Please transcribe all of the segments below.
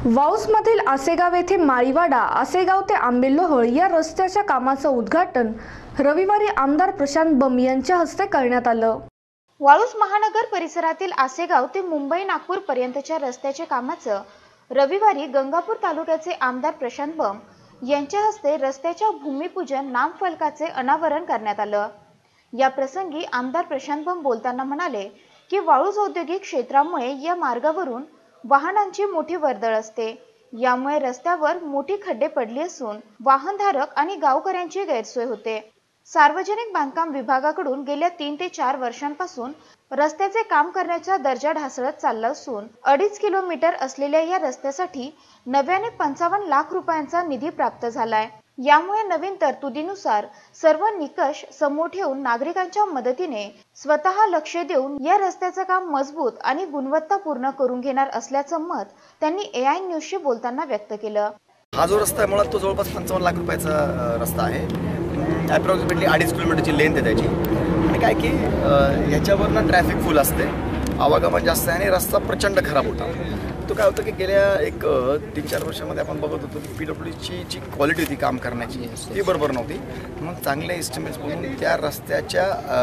वाऊसमधील आसेगाव येथे माळीवाडा आसेगाव ते आंबेलोहळ या रस्त्याच्या कामाचं उद्घाटन रविवारी आमदार प्रशांत बंब यांच्या हस्ते करण्यात आलं। वाळूस महानगर परिसरातील आसेगाव ते मुंबई नागपूर पर्यंतच्या रस्त्याच्या कामाचं रविवारी गंगापूर तालुक्याचे आमदार प्रशांत बंब यांच्या हस्ते रस्त्याच्या भूमिपूजन नामफलकाचे अनावरण करण्यात आलं। या प्रसंगी आमदार प्रशांत बंब बोलताना म्हणाले की वाळूस औद्योगिक क्षेत्रामुळे या मार्गावरून वाहनांची मोठी वर्दळ असते। यामुळे रस्त्यावर मोठी खड्डे पडली असून वाहनधारक आणि गावकऱ्यांची गैरसोय होते। सार्वजनिक बांधकाम विभागाकडून गेल्या 3 ते 4 वर्षांपासून रस्त्याचे काम करण्याचा दर्जा ढासळत चालला असून 2.5 किलोमीटर असलेल्या या रस्त्यासाठी नव्याने 55 लाख रुपयांचा निधी प्राप्त झालाय। यामुळे नवीन तरतुदीनुसार सर्व निकष समोर ठेवून नागरिकांच्या मदतीने स्वतः लक्ष देऊन या रस्त्याचं काम मजबूत आणि गुणवत्तापूर्ण करून घेणार असल्याचं मत त्यांनी AI न्यूजशी बोलताना व्यक्त केलं। हा जो रस्ता आहे मुळात तो जवळपास 55 लाख रुपयाचा रस्ता आहे। अप्रॉक्सिमेटली 2.5 किलोमीटरची लेंथ आहे त्याची। आणि काय की ह्याच्यावरनं ट्रॅफिक फुल असते, आवागमन जास्त आहे आणि रस्ता प्रचंड खराब होता। तो काय होतं की गेल्या एक 3-4 वर्षामध्ये आपण बघत होतो की PWDची जी क्वालिटी होती काम करण्याची ती बरोबर नव्हती। मग चांगले एस्टिमेट्स बघून त्या रस्त्याच्या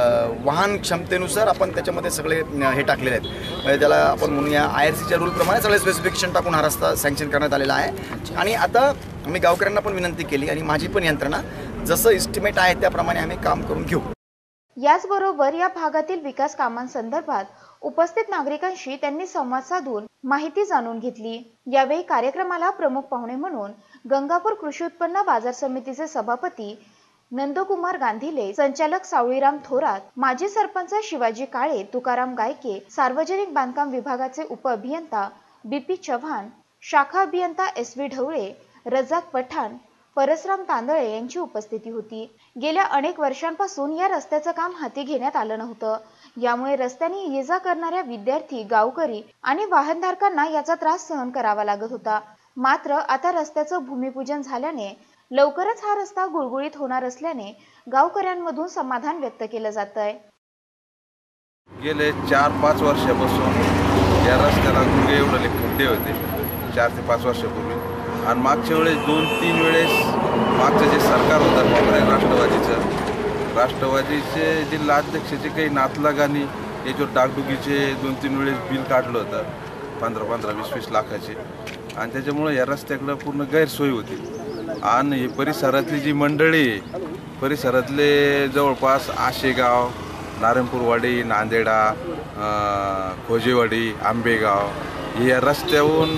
वाहन क्षमतेनुसार आपण त्याच्यामध्ये सगळे हे टाकलेले आहेत। म्हणजे त्याला आपण म्हणूया IRCच्या रूलप्रमाणे सगळे स्पेसिफिकेशन टाकून हा रस्ता सँक्शन करण्यात आलेला आहे। आणि आता मी गावकऱ्यांना पण विनंती केली आणि माझी पण यंत्रणा जसं एस्टिमेट आहे त्याप्रमाणे आम्ही काम करून घेऊ। याचबरोबर या भागातील विकास कामांसंदर्भात उपस्थित नागरिकांशी त्यांनी संवाद साधून माहिती जाणून घेतली। यावेळी कार्यक्रमाला प्रमुख पाहुणे म्हणून गंगापूर कृषी उत्पन्न बाजार समितीचे सभापती नंदकुमार गांधीले, संचालक सावळीराम थोरात, माजी सरपंच शिवाजी काळे, तुकाराम गायके, सार्वजनिक बांधकाम विभागाचे उपअभियंता BP चव्हाण, शाखा अभियंता SV ढवळे, रजाक पठाण, परसराम तांदळे यांची उपस्थिती होती। गेल्या अनेक वर्षांपासून या रस्त्याचं काम हाती घेण्यात आलं नव्हतं। यामुळे रस्त्याने ये-जा करणाऱ्या विद्यार्थी, गावकरी आणि वाहनधारकांना याचा त्रास सहन करावा लागत होता। मात्र आता रस्त्याचं भूमिपूजन झाल्याने लवकरच हा रस्ता गुळगुळीत होणार असल्याने गावकऱ्यांमधून समाधान व्यक्त केलं जातंय। गेले 4-5 वर्षापासून या रस्त्याला गुडघे एवढे खड्डे होते 4 ते 5 वर्षापूर्वी। आणि मागच्या वेळेस 2-3 वेळेस मागचं जे सरकार होतं काँग्रेस राष्ट्रवादीचे जिल्हाध्यक्षाचे काही नातलगांनी याच्यावर डागडुगीचे 2-3 वेळेस बिल काढलं होतं 15-20 लाखाचे। आणि त्याच्यामुळे या रस्त्याकडं पूर्ण गैरसोय होती। आणि ही परिसरातली जी मंडळी परिसरातले जवळपास आशेगाव, नारायणपूरवाडी, नांदेडा, खोजेवाडी, आंबेगाव या रस्त्याहून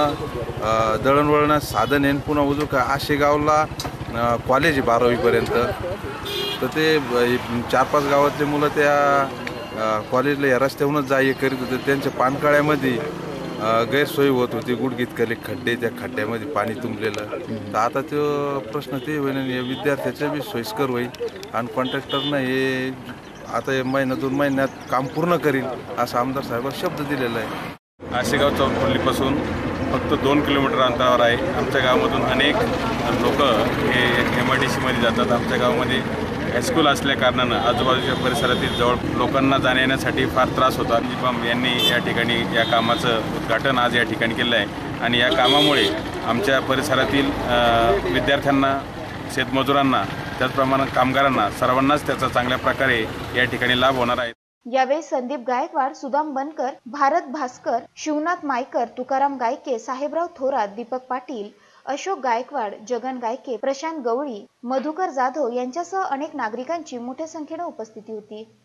दळणवळणात साधन आहे। पुन्हा उजू का आशेगावला कॉलेज आहे 12वीपर्यंत, तर ते 4-5 गावातले मुलं त्या कॉलेजला या रस्त्याहूनच जा ये करीत होते। त्यांच्या पानकाळ्यामध्ये गैरसोय होत होती, गुडघीतले खड्डे, त्या खड्ड्यामध्ये पाणी तुंबलेलं। तर आता तो प्रश्न ते होईल आणि विद्यार्थ्याचं बी सोयीस्कर होईल आणि कॉन्ट्रॅक्टरनं हे आता 1-2 महिन्यात काम पूर्ण करील असं आमदार साहेबांनी शब्द दिलेला आहे। आशेगाव चौफुल्लीपासून फक्त 2 किलोमीटर अंतरावर आहे। आमच्या गावामधून अनेक लोक हे MIDC मध्ये जातात। आमच्या गावामध्ये हायस्कूल असल्या कारणानं आजूबाजूच्या परिसरातील जवळ लोकांना जाण्या येण्यासाठी फार त्रास होता। बंब यांनी या ठिकाणी या कामाचं उद्घाटन आज या ठिकाणी केलं आहे। आणि या कामामुळे आमच्या परिसरातील विद्यार्थ्यांना, शेतमजुरांना, त्याचप्रमाणे कामगारांना सर्वांनाच त्याचा चांगल्या प्रकारे या ठिकाणी लाभ होणार आहे। यावेळी संदीप गायकवाड, सुदाम बनकर, भारत भास्कर, शिवनाथ मायकर, तुकाराम गायके, साहेबराव थोरात, दीपक पाटील, अशोक गायकवाड, जगन गायके, प्रशांत गवळी, मधुकर जाधव यांच्यासह अनेक नागरिकांची मोठ्या संख्येने उपस्थिती होती।